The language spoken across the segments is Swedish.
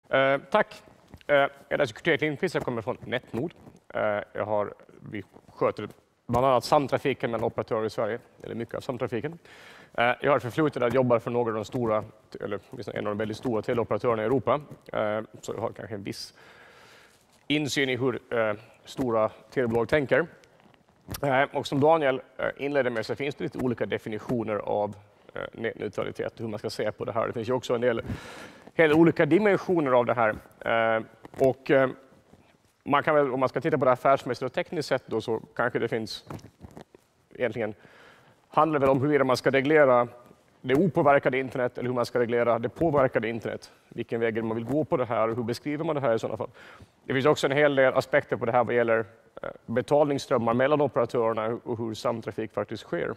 Tack. Jag heter Kurt Lindqvist, jag kommer från Netnord. Vi sköter bland annat samtrafiken mellan operatörer i Sverige, eller mycket av samtrafiken. Jag har förflutet att jobba för några av de stora, eller en av de väldigt stora teleoperatörerna i Europa. Så jag har kanske en viss insyn i hur stora telebolag tänker. Och som Daniel inledde med så finns det lite olika definitioner av nätneutralitet, hur man ska se på det här. Det finns ju också en del olika dimensioner av det här. Och man kan väl, om man ska titta på det affärsmässigt och tekniskt sett då, så kanske det finns egentligen handlar väl om huruvida man ska reglera det opåverkade internet eller hur man ska reglera det påverkade internet. Vilken väg man vill gå på det här och hur beskriver man det här i sådana fall. Det finns också en hel del aspekter på det här vad gäller betalningsströmmar mellan operatörerna och hur samtrafik faktiskt sker.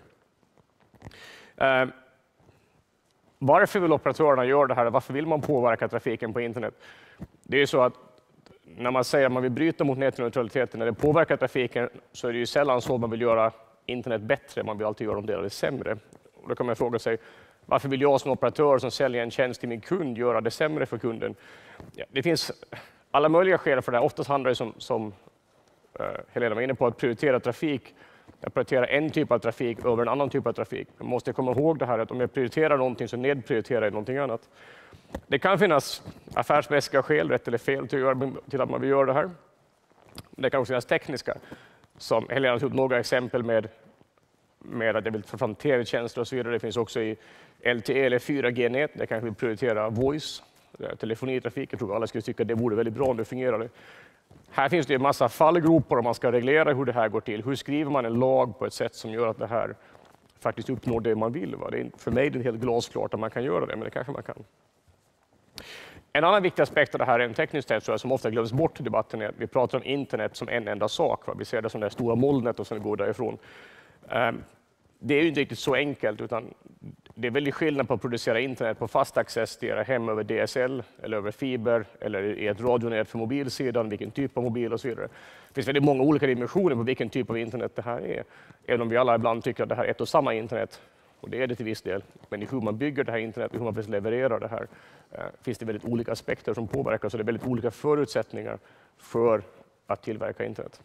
Varför vill operatörerna göra det här? Varför vill man påverka trafiken på internet? Det är så att när man säger att man vill bryta mot nätneutraliteten, när det påverkar trafiken, så är det ju sällan så att man vill göra internet bättre. Man vill alltid göra det sämre. Och då kan man fråga sig, varför vill jag som operatör som säljer en tjänst till min kund göra det sämre för kunden? Ja, det finns alla möjliga skäl för det. Oftast handlar det som Helena var inne på, att prioritera trafik. Jag prioriterar en typ av trafik över en annan typ av trafik. Man måste komma ihåg det här att om jag prioriterar någonting så nedprioriterar jag någonting annat. Det kan finnas affärsmässiga skäl, rätt eller fel, till att man vill göra det här. Det kan också finnas tekniska. Som Helena tog upp några exempel med att jag vill få fram tv-tjänster och så vidare. Det finns också i LTE eller 4G-nät. Där kanske vi prioriterar voice, telefonitrafik. Jag tror alla skulle tycka att det vore väldigt bra om det fungerade. Här finns det en massa fallgropar om man ska reglera hur det här går till. Hur skriver man en lag på ett sätt som gör att det här faktiskt uppnår det man vill? Va? Det är, för mig är det helt glasklart att man kan göra det, men det kanske man kan. En annan viktig aspekt av det här är en teknisk test som ofta glöms bort i debatten är att vi pratar om internet som en enda sak. Va? Vi ser det som det stora molnet och sen går därifrån. Det är ju inte riktigt så enkelt, utan det är väldigt skillnad på att producera internet på fast access till era hem över DSL eller över fiber eller i ett radionät för mobilsidan, vilken typ av mobil och så vidare. Det finns väldigt många olika dimensioner på vilken typ av internet det här är. Även om vi alla ibland tycker att det här är ett och samma internet, och det är det till viss del. Men i hur man bygger det här internet och hur man faktiskt levererar det här finns det väldigt olika aspekter som påverkar, så det är väldigt olika förutsättningar för att tillverka internet.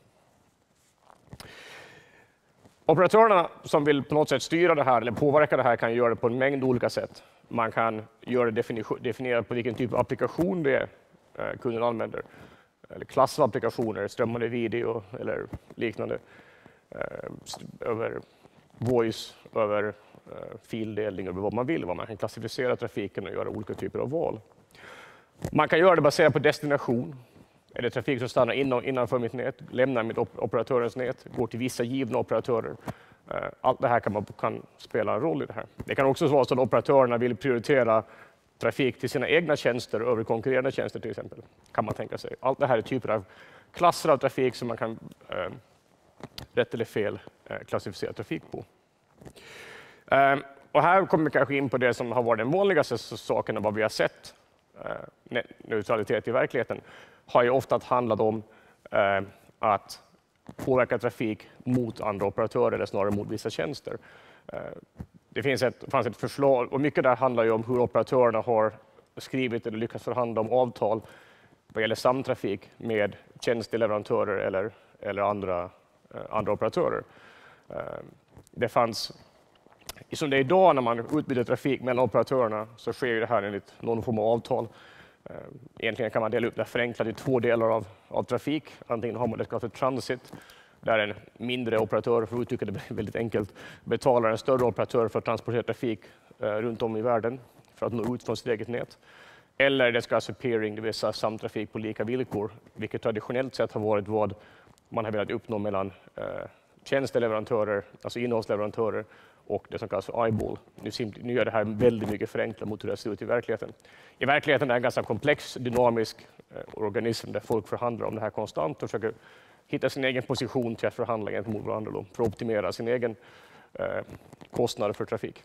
Operatörerna som vill på något sätt styra det här eller påverka det här kan göra det på en mängd olika sätt. Man kan göra det definierat på vilken typ av applikation det är kunden använder. Eller klass av applikationer, strömmande video eller liknande. Över voice, över fildelning, över vad man vill. Man kan klassificera trafiken och göra olika typer av val. Man kan göra det baserat på destination. Är det trafik som stannar innanför mitt nät, lämnar mitt operatörens nät, går till vissa givna operatörer. Allt det här kan spela en roll i det här. Det kan också vara så att operatörerna vill prioritera trafik till sina egna tjänster över konkurrerande tjänster till exempel. Kan man tänka sig. Allt det här är typer av klasser av trafik som man kan rätt eller fel klassificera trafik på. Och här kommer vi kanske in på det som har varit den vanligaste saken av vad vi har sett. Neutralitet i verkligheten har ju ofta handlat om att påverka trafik mot andra operatörer eller snarare mot vissa tjänster. Det fanns ett förslag, och mycket där handlar ju om hur operatörerna har skrivit eller lyckats förhandla om avtal vad gäller samtrafik med tjänsteleverantörer eller andra operatörer. Det fanns, som det är idag när man utbyter trafik mellan operatörerna, så sker det här enligt någon form av avtal. Egentligen kan man dela upp det förenklat i två delar av trafik. Antingen har man det för transit, där en mindre operatör, för att uttrycka det väldigt enkelt, betalar en större operatör för att transportera trafik runt om i världen för att nå ut från sitt eget nät. Eller det ska alltså peering, det vill säga samtrafik på lika villkor, vilket traditionellt sett har varit vad man har velat uppnå mellan tjänsteleverantörer, alltså innehållsleverantörer, och det som kallas för eyeball. Nu gör det här väldigt mycket förenklat mot hur det ser ut i verkligheten. I verkligheten är det en ganska komplex, dynamisk organism där folk förhandlar om det här konstant och försöker hitta sin egen position till att förhandla gentemot varandra då, för att optimera sin egen kostnad för trafik.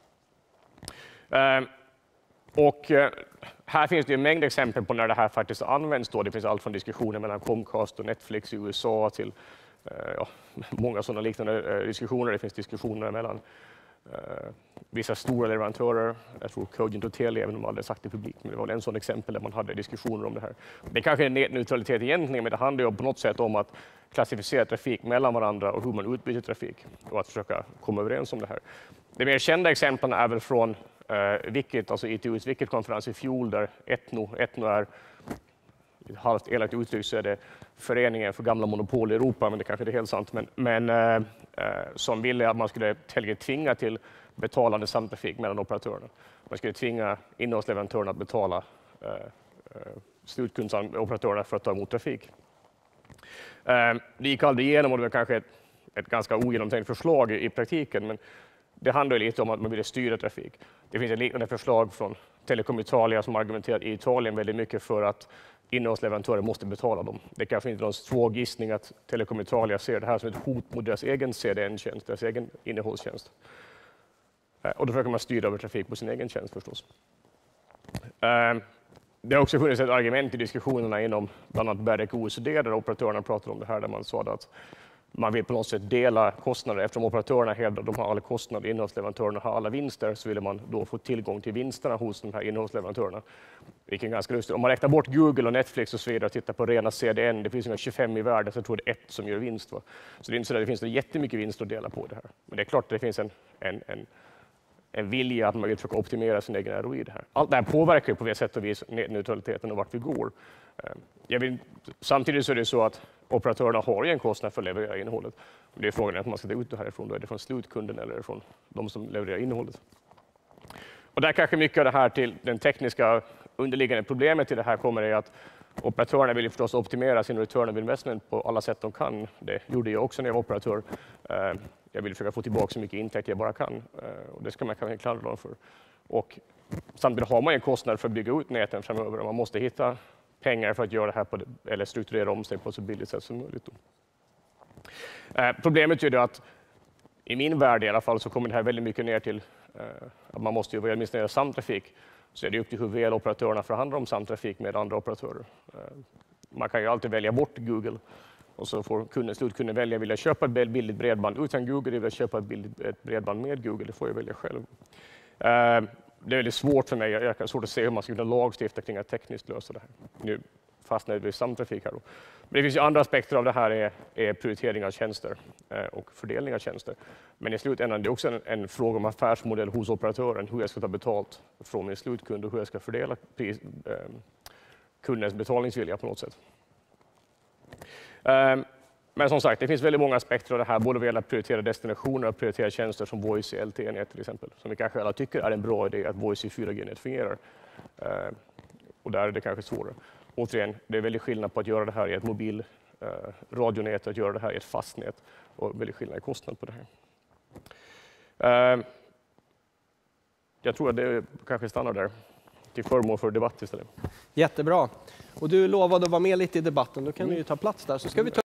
Och här finns det en mängd exempel på när det här faktiskt används. Då. Det finns allt från diskussioner mellan Comcast och Netflix i USA till många sådana liknande diskussioner. Det finns diskussioner mellan vissa stora leverantörer, jag tror Cogent och Telia, även om de aldrig sagt det publikt, men det var en sån exempel där man hade diskussioner om det här. Det kanske är nätneutralitet egentligen, men det handlar ju på något sätt om att klassificera trafik mellan varandra och hur man utbyter trafik och att försöka komma överens om det här. De mer kända exemplen är väl från Wicket, alltså ITUs Wicket-konferens i fjol, där Etno är ett halvt elakt uttryck, så är det föreningen för gamla monopol i Europa, men det kanske inte är helt sant, men som ville att man skulle tvinga till betalande samtrafik mellan operatörerna. Man skulle tvinga innehållsleverantörerna att betala slutkundsoperatörerna för att ta emot trafik. Det gick aldrig igenom och det var kanske ett ganska ogenomtänkt förslag i praktiken, men det handlar lite om att man ville styra trafik. Det finns ett liknande förslag från Telecom Italia som argumenterar i Italien väldigt mycket för att innehållsleverantörer måste betala dem. Det kanske inte är någon svår gissning att Telecom Italia ser det här som ett hot mot deras egen CDN-tjänst, deras egen innehållstjänst. Och då försöker man styra över trafik på sin egen tjänst förstås. Det har också funnits ett argument i diskussionerna inom bland annat BEREC och OECD där operatörerna pratar om det här, där man sa att man vill på något sätt dela kostnader. Eftersom operatörerna hävdar att de har alla kostnader, innehållsleverantörerna har alla vinster, så vill man då få tillgång till vinsterna hos de här innehållsleverantörerna. Vilket är ganska lustigt. Om man räknar bort Google och Netflix och så vidare och tittar på rena CDN, det finns inga 25 i världen, så jag tror det är ett som gör vinst. Va? Så det är inte så att det finns jättemycket vinst att dela på det här. Men det är klart att det finns en vilja att man vill försöka optimera sin egen ROI. Det här. Allt det här påverkar på det sätt och vis neutraliteten och vart vi går. Samtidigt så är det så att operatörerna har en kostnad för att leverera innehållet. Det är frågan att man ska ta ut det härifrån. Då är det från slutkunden eller från de som levererar innehållet. Och där kanske mycket av det här till den tekniska underliggande problemet till det här kommer är att operatörerna vill förstås optimera sin return of investment på alla sätt de kan. Det gjorde jag också när jag var operatör. Jag vill försöka få tillbaka så mycket intäkter jag bara kan. Och det ska man kanske klandra dem för. Och samtidigt har man en kostnad för att bygga ut näten framöver. Och man måste hitta pengar för att göra det här eller strukturera om sig på ett så billigt sätt som möjligt. Problemet är att i min värld i alla fall så kommer det här väldigt mycket ner till att man måste ju administrera samtrafik. Så är det upp till hur väl operatörerna förhandlar om samtrafik med andra operatörer. Man kan ju alltid välja bort Google och så får slutkunden välja, vill jag köpa ett billigt bredband utan Google eller vill jag köpa ett bredband med Google, det får jag välja själv. Det är väldigt svårt för mig, jag har svårt att se hur man ska kunna lagstifta kring att tekniskt lösa det här. Nu fastnar det vid samtrafik här då. Men det finns ju andra aspekter av det här är prioritering av tjänster och fördelning av tjänster. Men i slutändan är det också en fråga om affärsmodell hos operatören, hur jag ska ta betalt från min slutkund och hur jag ska fördela kundens betalningsvilja på något sätt. Men som sagt, det finns väldigt många aspekter av det här, både vad gäller att prioritera destinationer och prioritera tjänster som Voice i LTE-nät till exempel, som vi kanske alla tycker är en bra idé att Voice i 4G-nät fungerar. Och där är det kanske svårare. Återigen, det är väldigt skillnad på att göra det här i ett mobil radionät och att göra det här i ett fastnät och väldigt skillnad i kostnad på det här. Jag tror att det kanske stannar där till förmån för debatt istället. Jättebra. Och du lovade att vara med lite i debatten, då kan du ju ta plats där. Så ska vi ta